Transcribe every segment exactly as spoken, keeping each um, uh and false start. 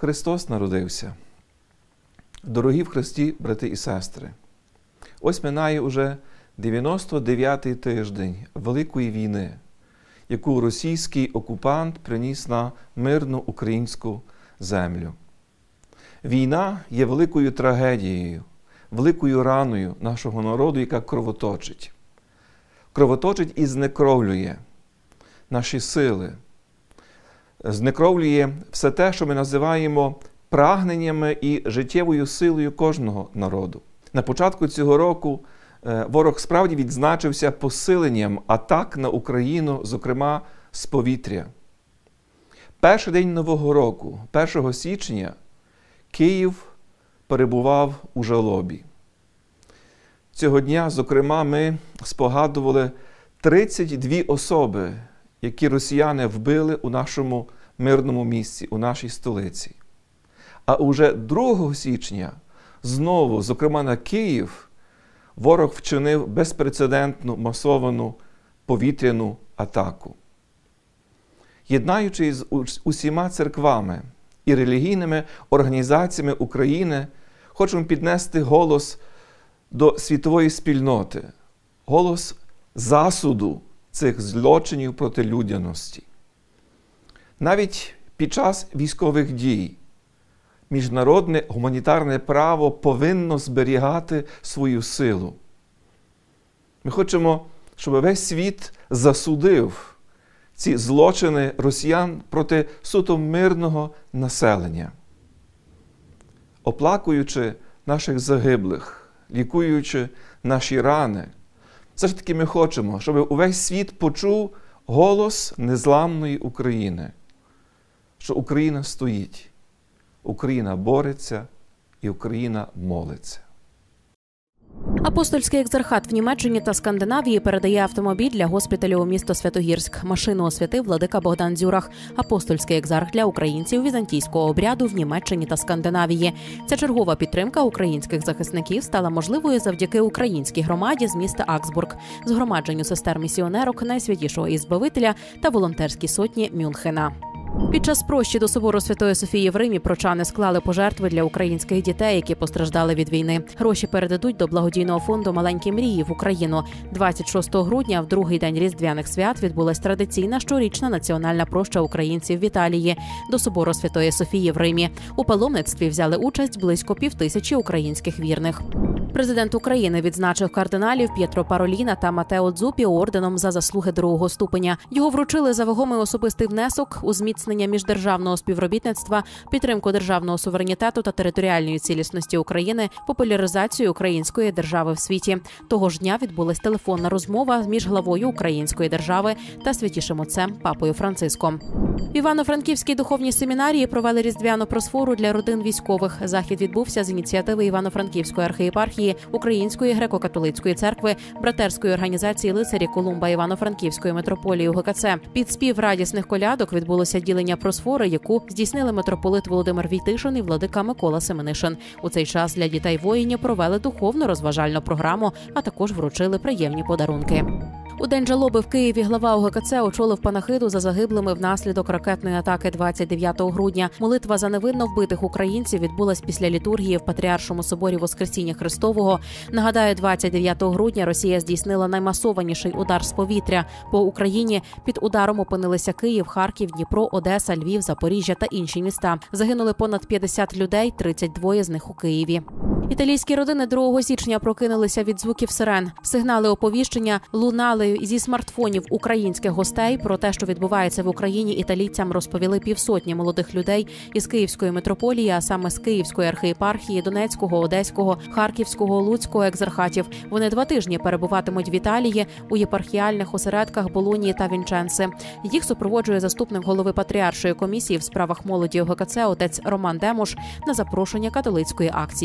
Христос народився. Дорогі в Христі, брати і сестри, ось минає уже дев'яносто дев'ятий тиждень Великої війни, яку російський окупант приніс на мирну українську землю. Війна є великою трагедією, великою раною нашого народу, яка кровоточить. Кровоточить і знекровлює наші сили, знекровлює все те, що ми називаємо прагненнями і життєвою силою кожного народу. На початку цього року ворог справді відзначився посиленням атак на Україну, зокрема з повітря. Перший день Нового року, першого січня, Київ перебував у жалобі. Цього дня, зокрема, ми спогадували тридцять дві особи, які росіяни вбили у нашому мирному місці, у нашій столиці. А уже другого січня знову, зокрема на Київ, ворог вчинив безпрецедентну масовану повітряну атаку. Єднаючись з усіма церквами і релігійними організаціями України, хочемо піднести голос до світової спільноти, голос засуду цих злочинів проти людяності. Навіть під час військових дій міжнародне гуманітарне право повинно зберігати свою силу. Ми хочемо, щоб весь світ засудив ці злочини росіян проти суто мирного населення. Оплакуючи наших загиблих, лікуючи наші рани, все ж таки ми хочемо, щоб увесь світ почув голос незламної України, що Україна стоїть, Україна бореться і Україна молиться. Апостольський екзархат в Німеччині та Скандинавії передає автомобіль для госпіталю у місто Святогірськ. Машину освятив владика Богдан Дзюрах, апостольський екзарх для українців візантійського обряду в Німеччині та Скандинавії. Ця чергова підтримка українських захисників стала можливою завдяки українській громаді з міста Аксбург, згромадженню сестер-місіонерок Найсвятішого Ізбавителя та волонтерській сотні Мюнхена. Під час прощі до собору Святої Софії в Римі прочани склали пожертви для українських дітей, які постраждали від війни. Гроші передадуть до благодійного фонду «Маленькі мрії» в Україну. двадцять шостого грудня, в другий день Різдвяних свят, відбулась традиційна щорічна національна проща українців в Італії до собору Святої Софії в Римі. У паломництві взяли участь близько півтисячі українських вірних. Президент України відзначив кардиналів П'єтро Пароліна та Матео Дзупі орденом за заслуги другого ступеня. Його вручили за вагомий особистий внесок у зміцнення міждержавного співробітництва, підтримку державного суверенітету та територіальної цілісності України, популяризацію української держави в світі. Того ж дня відбулась телефонна розмова між главою української держави та святішим отцем Папою Франциском. В Івано-Франківській духовній семінарії провели різдвяну просфору для родин військових. Захід відбувся з ініціативи Івано-Франківської архієпархії, Української греко-католицької церкви, братерської організації лицарі Колумба Івано-Франківської митрополії УГКЦ. Під спів радісних колядок відбулося ділення просфори, яку здійснили митрополит Володимир Війтишин і владика Микола Семенишин. У цей час для дітей воїнів провели духовно-розважальну програму, а також вручили приємні подарунки. У день жалоби в Києві глава УГКЦ очолив панахиду за загиблими внаслідок ракетної атаки двадцять дев'ятого грудня. Молитва за невинно вбитих українців відбулась після літургії в Патріаршому соборі Воскресіння Христового. Нагадаю, двадцять дев'ятого грудня Росія здійснила наймасованіший удар з повітря. По Україні під ударом опинилися Київ, Харків, Дніпро, Одеса, Львів, Запоріжжя та інші міста. Загинули понад п'ятдесят людей, тридцять два з них у Києві. Італійські родини другого січня прокинулися від звуків сирен. Сигнали оповіщення лунали зі смартфонів українських гостей. Про те, що відбувається в Україні, італійцям розповіли півсотні молодих людей із Київської митрополії, а саме з Київської архієпархії, Донецького, Одеського, Харківського, Луцького екзархатів. Вони два тижні перебуватимуть в Італії у єпархіальних осередках Болонії та Вінченци. Їх супроводжує заступник голови Патріаршої комісії в справах молоді УГКЦ отець Роман Демуш на запрошення католицької акції.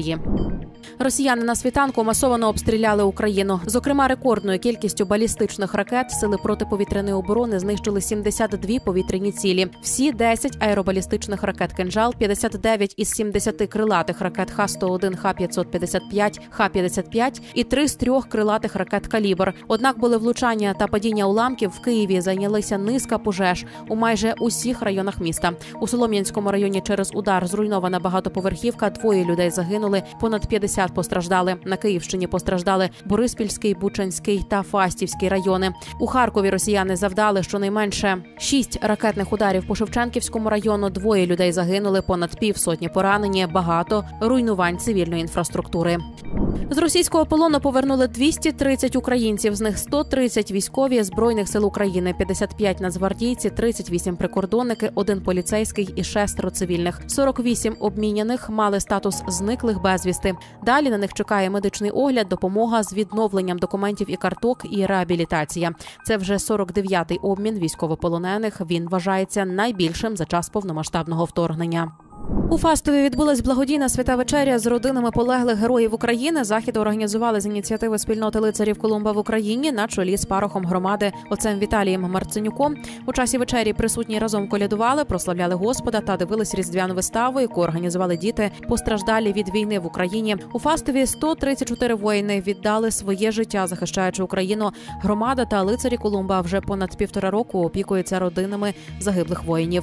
Росіяни на світанку масово обстріляли Україну. Зокрема, рекордною кількістю балістичних ракет сили протиповітряної оборони знищили сімдесят дві повітряні цілі. Всі десять аеробалістичних ракет «Кинжал», п'ятдесят дев'ять із сімдесяти крилатих ракет Х сто один, Х п'ятсот п'ятдесят п'ять, Х п'ятдесят п'ять і три з трьох крилатих ракет «Калібр». Однак були влучання та падіння уламків. В Києві зайнялися низка пожеж у майже усіх районах міста. У Солом'янському районі через удар зруйнована багатоповерхівка, двоє людей загинули, понад п'ятдесят постраждали. На Київщині постраждали Бориспільський, Бучанський та Фастівський райони. У Харкові росіяни завдали щонайменше шість ракетних ударів по Шевченківському району, двоє людей загинули, понад півсотні поранені, багато руйнувань цивільної інфраструктури. З російського полону повернули двісті тридцять українців, з них сто тридцять військові Збройних сил України, п'ятдесят п'ять нацгвардійці, тридцять вісім прикордонники, один поліцейський і шестеро цивільних. сорок вісім обміняних мали статус зниклих безвісти. Далі на них чекає медичний огляд, допомога з відновленням документів і карток і реабілітація. Це вже сорок дев'ятий обмін військовополонених. Він вважається найбільшим за час повномасштабного вторгнення. У Фастові відбулась благодійна свята вечеря з родинами полеглих героїв України. Захід організували з ініціативи спільноти лицарів Колумба в Україні на чолі з парохом громади отцем Віталієм Марценюком. У часі вечері присутні разом колядували, прославляли Господа та дивились різдвяну виставу, яку організували діти, постраждалі від війни в Україні. У Фастові сто тридцять чотири воїни віддали своє життя, захищаючи Україну. Громада та лицарі Колумба вже понад півтора року опікуються родинами загиблих воїнів.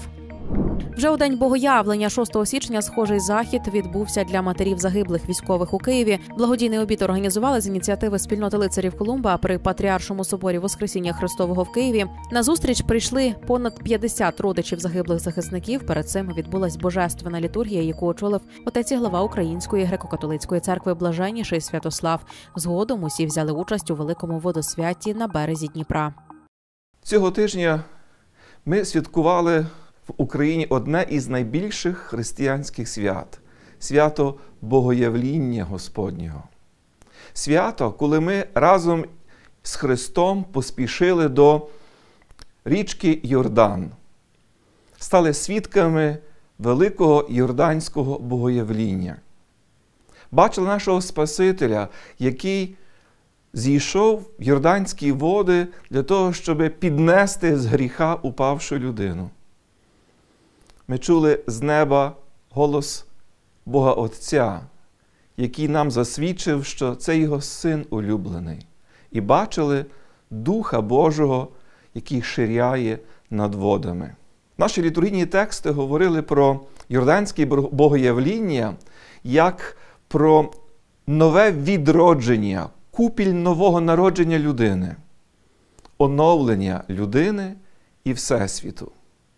Вже у день Богоявлення, шостого січня, схожий захід відбувся для матерів загиблих військових у Києві. Благодійний обід організували з ініціативи спільноти лицарів Колумба при Патріаршому соборі Воскресіння Христового в Києві. На зустріч прийшли понад п'ятдесят родичів загиблих захисників. Перед цим відбулась божественна літургія, яку очолив отець і глава Української греко-католицької церкви Блаженніший Святослав. Згодом усі взяли участь у великому водосвятті на березі Дніпра. Цього тижня ми святкували в Україні одне із найбільших християнських свят – свято Богоявління Господнього. Свято, коли ми разом з Христом поспішили до річки Йордан, стали свідками великого йорданського богоявління. Бачили нашого Спасителя, який зійшов в йорданські води для того, щоб піднести з гріха упавшу людину. Ми чули з неба голос Бога Отця, який нам засвідчив, що це Його Син улюблений. І бачили Духа Божого, який ширяє над водами. Наші літургійні тексти говорили про йорданське богоявління як про нове відродження, купіль нового народження людини, оновлення людини і Всесвіту.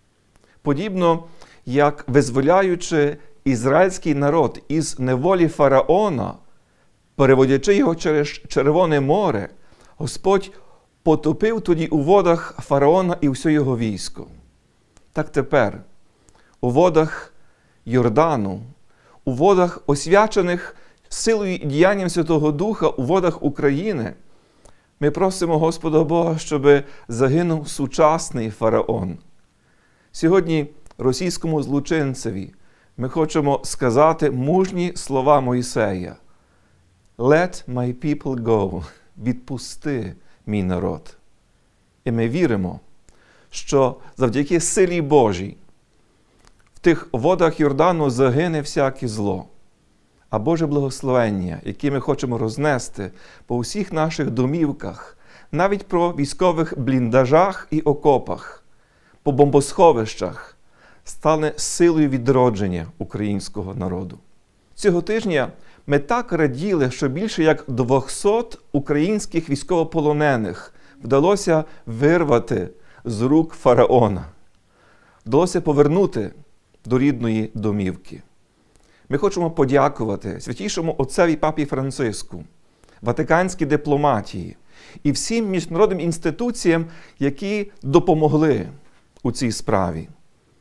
Подібно, як визволяючи ізраїльський народ із неволі фараона, переводячи його через Червоне море, Господь потопив тоді у водах фараона і все його військо. Так тепер у водах Йордану, у водах, освячених силою і діянням Святого Духа, у водах України, ми просимо Господа Бога, щоб загинув сучасний фараон. Сьогодні російському злочинцеві ми хочемо сказати мужні слова Мойсея. «Let my people go» – «Відпусти мій народ». І ми віримо, що завдяки силі Божій в тих водах Йордану загине всяке зло. А Боже благословення, яке ми хочемо рознести по усіх наших домівках, навіть про військових бліндажах і окопах, по бомбосховищах, стане силою відродження українського народу. Цього тижня ми так раділи, що більше як двохсот українських військовополонених вдалося вирвати з рук фараона. Вдалося повернути до рідної домівки. Ми хочемо подякувати Святійшому Отцеві Папі Франциску, Ватиканській дипломатії і всім міжнародним інституціям, які допомогли у цій справі.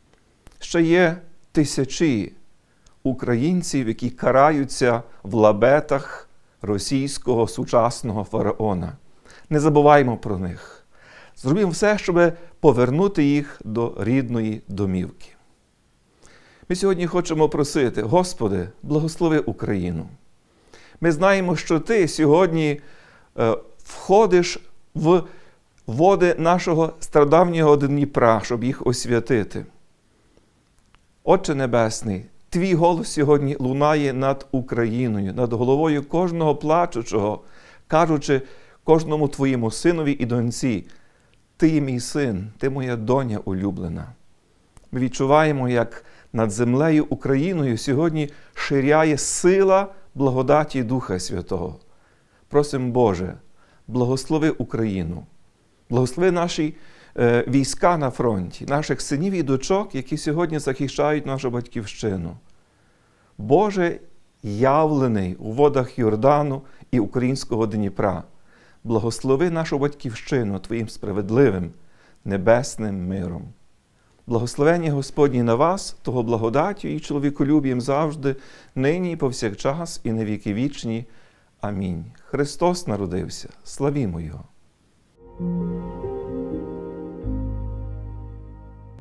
Ще є тисячі українців, які караються в лабетах російського сучасного фараона. Не забуваймо про них. Зробимо все, щоб повернути їх до рідної домівки. Ми сьогодні хочемо просити: Господи, благослови Україну. Ми знаємо, що Ти сьогодні е, входиш в води нашого стародавнього Дніпра, щоб їх освятити. Отче Небесний, Твій голос сьогодні лунає над Україною, над головою кожного плачучого, кажучи кожному Твоєму синові і доньці: Ти є мій син, Ти моя доня улюблена. Ми відчуваємо, як над землею Україною сьогодні ширяє сила благодаті Духа Святого. Просимо, Боже, благослови Україну, благослови наші е, війська на фронті, наших синів і дочок, які сьогодні захищають нашу батьківщину. Боже, явлений у водах Йордану і українського Дніпра, благослови нашу батьківщину Твоїм справедливим, небесним миром. Благословення Господні на вас, того благодаттю і чоловіколюбієм завжди, нині і повсякчас, і на віки вічні. Амінь. Христос народився. Славімо Його!